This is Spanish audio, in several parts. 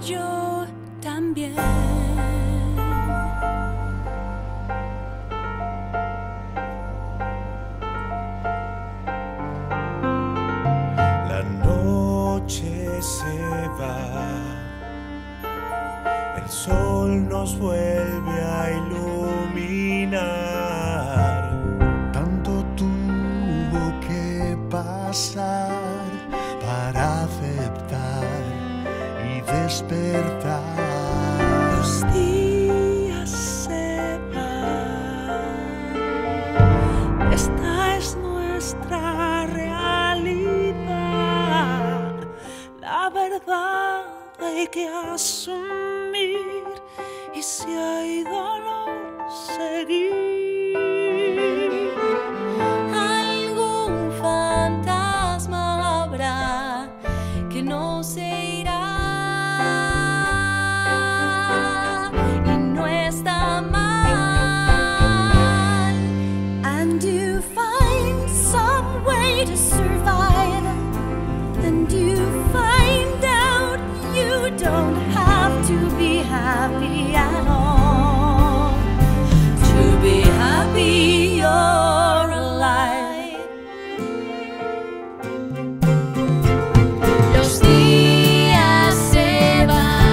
yo también. La noche se va, el sol nos vuelve a iluminar. Tanto tuvo que pasar para aceptar y despertar. Los días se van, esta es nuestra realidad. La verdad hay que asumir, y si hay dolor, seguir. Algún fantasma habrá que no se irá, y no está mal. And you find some way to survive, and you find out you don't have to be happy at all. To be happy, you're alive. Los días se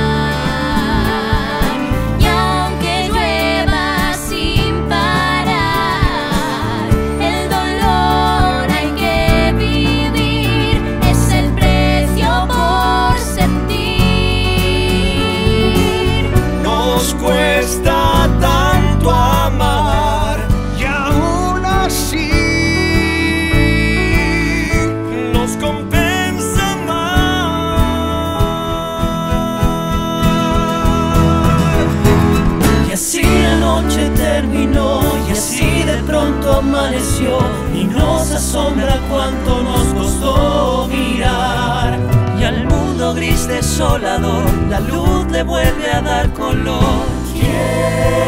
van, y aunque llueva sin parar, el dolor hay que vivir, es el precio por sentir. Nos cuesta tanto amar y aún así nos compensa más. Y así la noche terminó, y así de pronto amaneció, y nos asombra cuánto nos costó mirar. Y al mundo gris desolador la luz le vuelve a dar color.